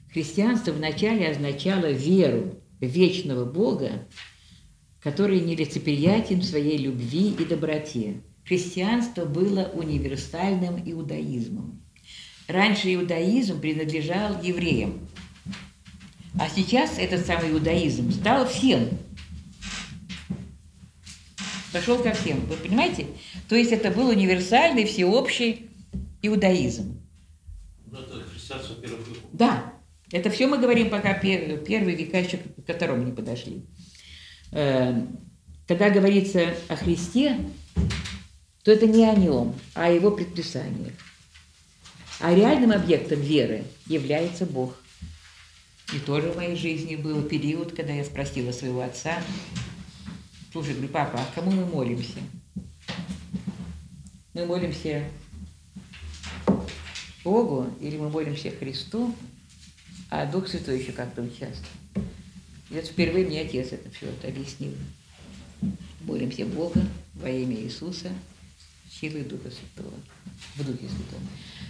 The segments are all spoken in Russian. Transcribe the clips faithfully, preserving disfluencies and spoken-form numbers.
Христианство вначале означало веру в вечного Бога, который нелицеприятен в своей любви и доброте. Христианство было универсальным иудаизмом. Раньше иудаизм принадлежал евреям, а сейчас этот самый иудаизм стал всем. Пошел ко всем, вы понимаете? То есть это был универсальный, всеобщий иудаизм. Ну, это христианство первых веков. Да, это все мы говорим, пока первые века еще ко второму не подошли. Когда говорится о Христе, то это не о нем, а о его предписаниях. А реальным объектом веры является Бог. И тоже в моей жизни был период, когда я спросила своего отца: слушай, говорю, папа, а кому мы молимся? Мы молимся Богу или мы молимся Христу, а Дух Святой еще как-то участвует? И вот впервые мне отец это все это объяснил. Молимся Бога во имя Иисуса, силой Духа Святого, в Духе Святом.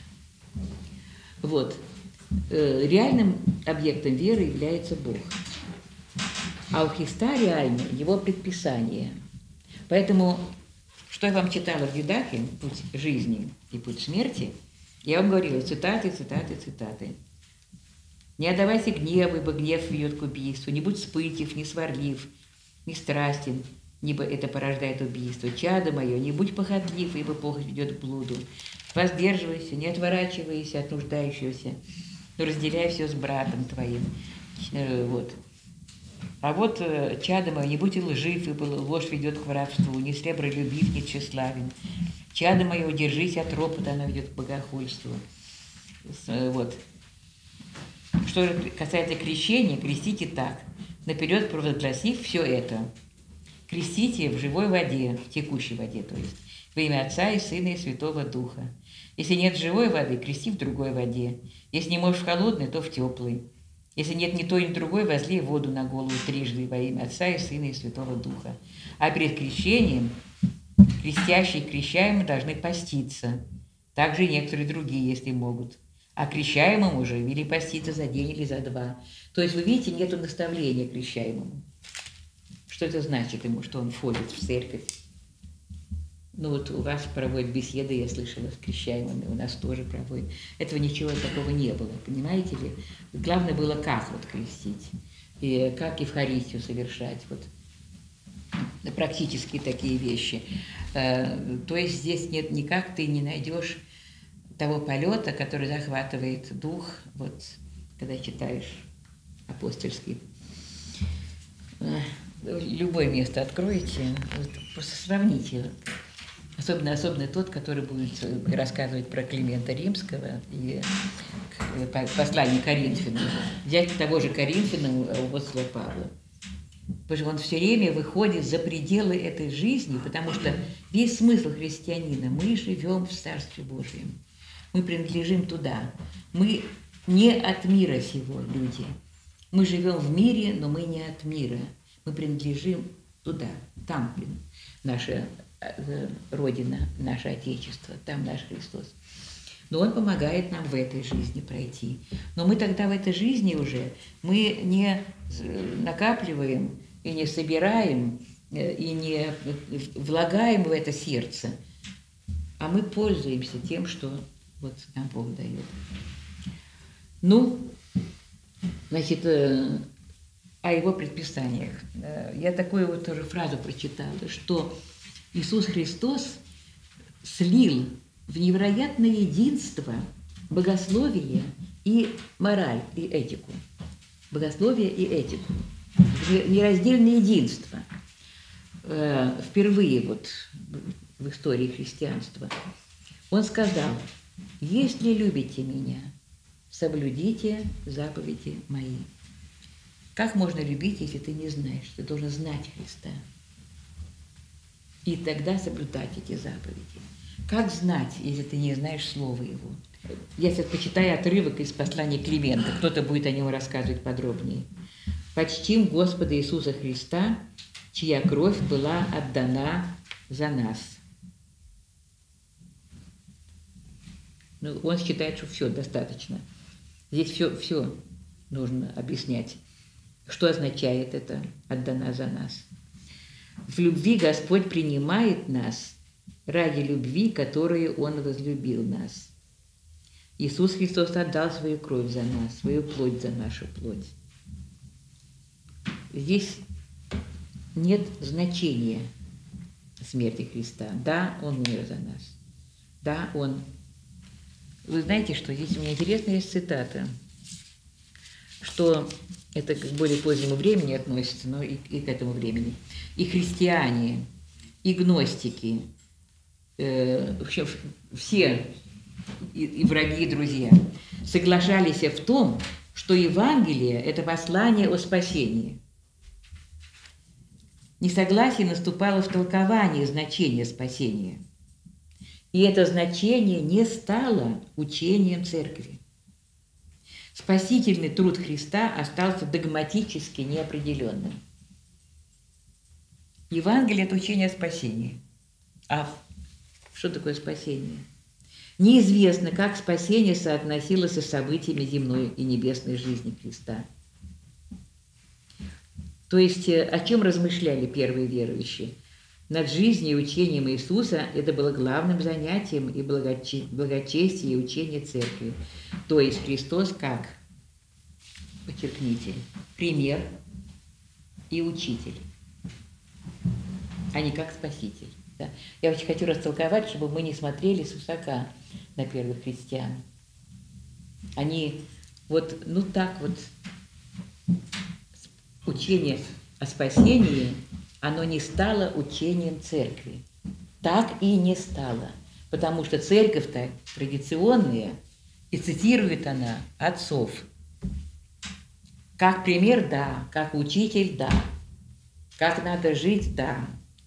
Вот. Реальным объектом веры является Бог. А у Христа реально его предписание. Поэтому, что я вам читала в Юдахе, «Путь жизни и путь смерти», я вам говорила цитаты, цитаты, цитаты. «Не отдавайся гневу, ибо гнев ведет к убийству, не будь вспыльчив, не сварлив, не страстен, ибо это порождает убийство. Чадо мое, не будь похотлив, ибо похоть ведет к блуду. Воздерживайся, не отворачивайся от нуждающегося, но разделяй все с братом твоим». Вот. А вот чадо мое, не будь лжив, ибо ложь ведет к воровству, не сребролюбив, не тщеславен. Чадо мое, удержись от ропота, она ведет к богохульству. Вот. Что касается крещения, крестите так, наперед провозгласив все это. Крестите в живой воде, в текущей воде, то есть, во имя Отца и Сына и Святого Духа. Если нет живой воды, крести в другой воде. Если не можешь в холодной, то в теплой. Если нет ни той, ни другой, возлей воду на голову трижды во имя Отца и Сына и Святого Духа. А перед крещением крестящие и крещаемые должны поститься. Также и некоторые другие, если могут. А крещаемым уже вели поститься за день или за два. То есть, вы видите, нету наставления крещаемому. Что это значит ему, что он входит в церковь? Ну вот у вас проводят беседы, я слышала, с крещаемыми, у нас тоже проводят. Этого ничего такого не было, понимаете ли? Главное было, как вот крестить, и как Евхаристию совершать, вот практически такие вещи. То есть здесь нет, никак ты не найдешь того полета, который захватывает дух, вот когда читаешь апостольский. Любое место откроете, вот, просто сравните. Особенно, особенно тот, который будет рассказывать про Климента Римского и послание Коринфянам. Взять того же Коринфянам апостола Павла. Потому что он все время выходит за пределы этой жизни, потому что весь смысл христианина – мы живем в Царстве Божьем. Мы принадлежим туда. Мы не от мира сего, люди. Мы живем в мире, но мы не от мира. Мы принадлежим туда, там наша Родина, наше Отечество, там наш Христос. Но Он помогает нам в этой жизни пройти. Но мы тогда в этой жизни уже, мы не накапливаем и не собираем, и не влагаем в это сердце, а мы пользуемся тем, что вот нам Бог дает. Ну, значит, о Его предписаниях. Я такую вот тоже фразу прочитала, что Иисус Христос слил в невероятное единство богословие и мораль, и этику. Богословие и этику. В нераздельное единство. Впервые вот в истории христианства. Он сказал: «Если любите меня, соблюдите заповеди мои». Как можно любить, если ты не знаешь? Ты должен знать Христа. И тогда соблюдать эти заповеди. Как знать, если ты не знаешь слова Его? Я сейчас почитаю отрывок из послания Климента. Кто-то будет о нем рассказывать подробнее. «Почтим Господа Иисуса Христа, чья кровь была отдана за нас». Ну, он считает, что все достаточно. Здесь все, все. нужно объяснять, что означает это «отдана за нас». В любви Господь принимает нас ради любви, которую Он возлюбил нас. Иисус Христос отдал свою кровь за нас, свою плоть за нашу плоть. Здесь нет значения смерти Христа. Да, Он умер за нас. Да, Он... Вы знаете, что здесь у меня интересная есть цитата, что это к более позднему времени относится, но и, и к этому времени. И христиане, и гностики, э, вообще все, и, и враги, и друзья, соглашались в том, что Евангелие – это послание о спасении. Несогласие наступало в толковании значения спасения. И это значение не стало учением Церкви. Спасительный труд Христа остался догматически неопределенным. Евангелие – это учение о спасении. А что такое спасение? Неизвестно, как спасение соотносилось со событиями земной и небесной жизни Христа. То есть о чем размышляли первые верующие? Над жизнью и учением Иисуса это было главным занятием и благоче... благочестие и учение Церкви. То есть Христос как, подчеркните, пример и учитель, а не как спаситель. Да? Я очень хочу растолковать, чтобы мы не смотрели свысока на первых христиан. Они вот, ну так вот, учение о спасении, оно не стало учением Церкви. Так и не стало. Потому что Церковь-то традиционная, и цитирует она отцов. Как пример – да, как учитель – да, как надо жить – да.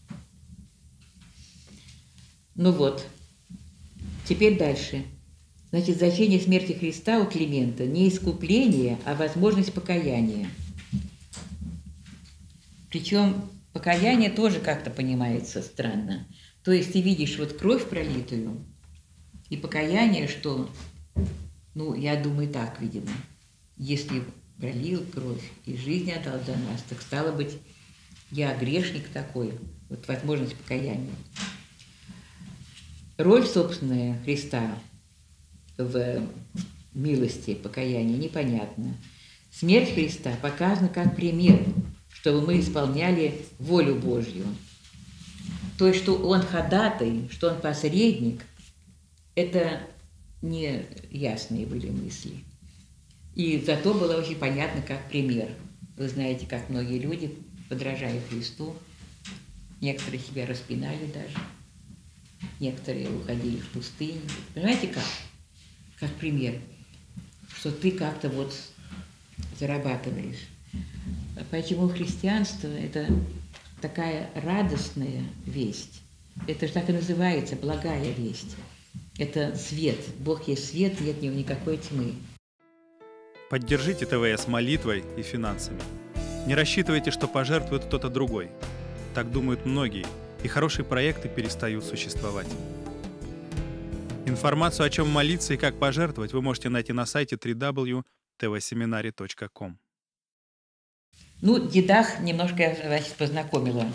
Ну вот, теперь дальше. Значит, значение смерти Христа у Климента не искупление, а возможность покаяния. Причем покаяние тоже как-то понимается странно. То есть ты видишь вот кровь пролитую, и покаяние, что, ну, я думаю, так, видимо, если пролил кровь и жизнь отдал за нас, так стало быть, я грешник такой, вот возможность покаяния. Роль собственная Христа в милости покаяния непонятна. Смерть Христа показана как пример, чтобы мы исполняли волю Божью. То есть, что Он ходатай, что Он посредник, это не ясные были мысли. И зато было очень понятно, как пример. Вы знаете, как многие люди, подражая Христу, некоторые себя распинали даже, некоторые уходили в пустыню. Понимаете, как? Как пример, что ты как-то вот зарабатываешь. Почему христианство – это такая радостная весть? Это же так и называется, благая весть. Это свет. Бог есть свет, нет в нем никакой тьмы. Поддержите ТВС молитвой и финансами. Не рассчитывайте, что пожертвует кто-то другой. Так думают многие, и хорошие проекты перестают существовать. Информацию, о чем молиться и как пожертвовать, вы можете найти на сайте дабл ю дабл ю дабл ю точка тв семинари точка ком. Ну, Дидах немножко я, значит, познакомила.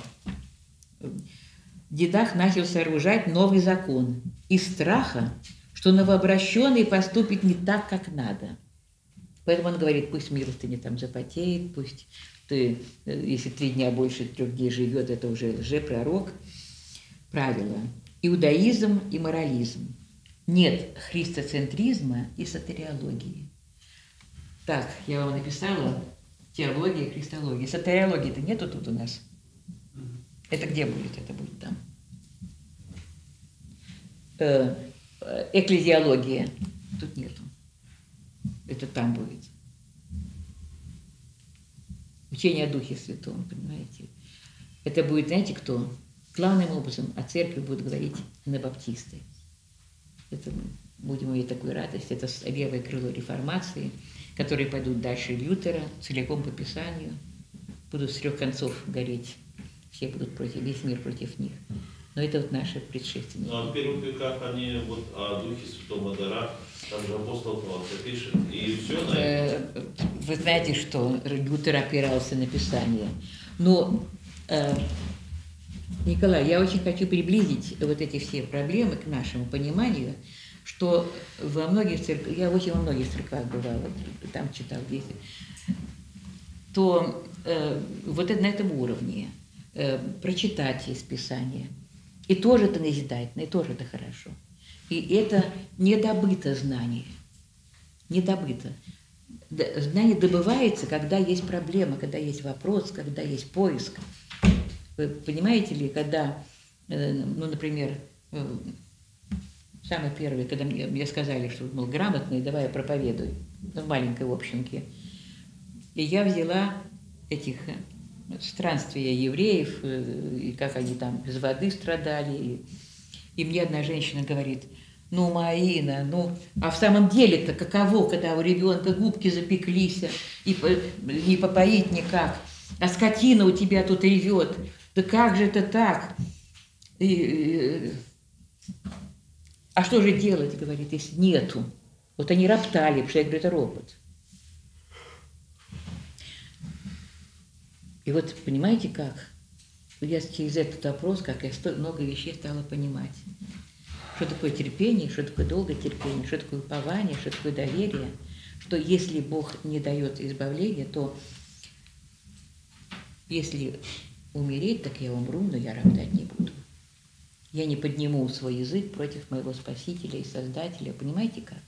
Дидах начал сооружать новый закон из страха, что новообращенный поступит не так, как надо. Поэтому он говорит, пусть милостыня там запотеет, пусть ты, если три дня больше трех дней живет, это уже лжепророк. Правило. Иудаизм и морализм. Нет христоцентризма и сатериологии. Так, я вам написала теология, христология. Сатериологии-то нету тут у нас. Это где будет? Это будет там. Э, экклезиология. Тут нету. Это там будет. Учение о Духе Святом, понимаете? Это будет, знаете, кто? Главным образом о церкви будут говорить анабаптисты. Это мы будем иметь такую радость. Это левое крыло реформации, которые пойдут дальше Лютера, целиком по Писанию. Будут с трех концов гореть. Все будут против, весь мир против них. Но это вот наши предшественники. Ну, а в первых веках они вот о Духе Святом, о дарах, там же апостол Павел пишет, и все на это. Вы знаете, что Лютер опирался на Писание. Но, э, Николай, я очень хочу приблизить вот эти все проблемы к нашему пониманию, что во многих церквях, я очень во многих церквях бывала, там читал здесь, то э, вот это на этом уровне э, прочитать из Писания, и тоже это назидательно, и тоже это хорошо. И это недобыто знание, недобыто. Знание добывается, когда есть проблема, когда есть вопрос, когда есть поиск. Вы понимаете ли, когда, ну, например, самый первый, когда мне, мне сказали, что был грамотный, давай я проповедуй в маленькой общинке. И я взяла этих странствия евреев, и как они там без воды страдали. И, и мне одна женщина говорит: ну, Марина, ну, а в самом деле-то каково, когда у ребенка губки запеклись, и не попоить никак, а скотина у тебя тут ревет, да как же это так? И, а что же делать, говорит, если нету? Вот они роптали, потому что я говорю, это ропот. И вот понимаете как? Я через этот вопрос, как я много вещей стала понимать. Что такое терпение, что такое долгое терпение, что такое упование, что такое доверие. Что если Бог не дает избавления, то если умереть, так я умру, но я роптать не буду. Я не подниму свой язык против моего Спасителя и Создателя. Понимаете как?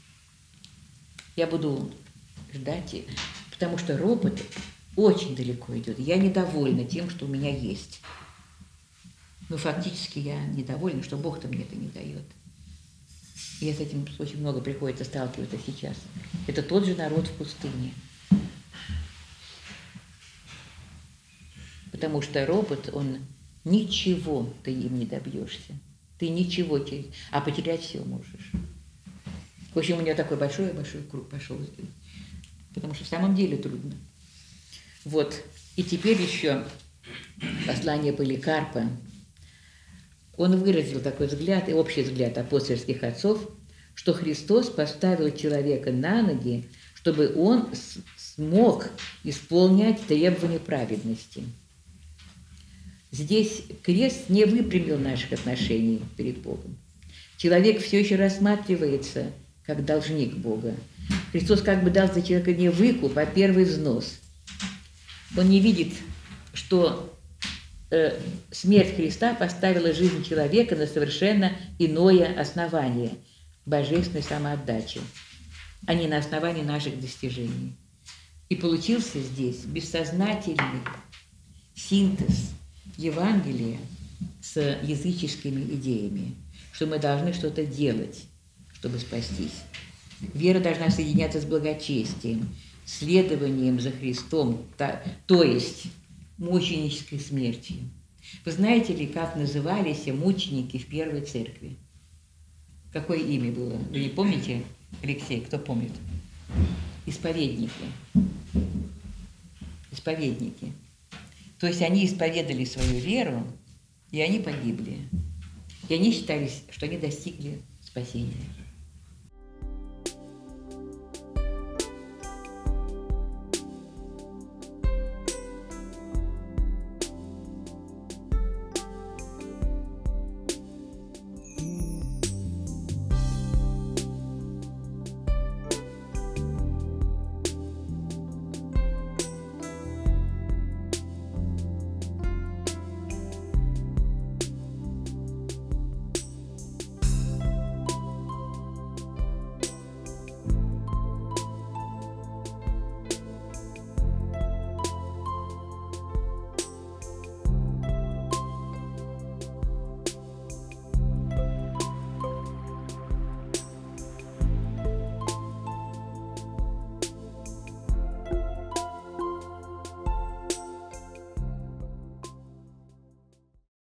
Я буду ждать, потому что ропот очень далеко идет. Я недовольна тем, что у меня есть. Но фактически я недовольна, что Бог-то мне это не дает. И с этим очень много приходится сталкиваться сейчас. Это тот же народ в пустыне. Потому что ропот, он ничего ты им не добьешься. Ты ничего через... А потерять все можешь. В общем, у меня такой большой-большой круг пошел. Потому что в самом деле трудно. Вот. И теперь еще послание Поликарпа. Он выразил такой взгляд, и общий взгляд апостольских отцов, что Христос поставил человека на ноги, чтобы он смог исполнять требования праведности. Здесь крест не выпрямил наших отношений перед Богом. Человек все еще рассматривается как должник Бога. Христос как бы дал за человека не выкуп, а первый взнос. Он не видит, что э, смерть Христа поставила жизнь человека на совершенно иное основание – божественной самоотдачи, а не на основании наших достижений. И получился здесь бессознательный синтез Евангелия с языческими идеями, что мы должны что-то делать, чтобы спастись. Вера должна соединяться с благочестием, следованием за Христом, то, то есть мученической смертью. Вы знаете ли, как назывались мученики в первой церкви? Какое имя было? Вы не помните, Алексей? Кто помнит? Исповедники. Исповедники. То есть они исповедали свою веру, и они погибли. И они считались, что они достигли спасения.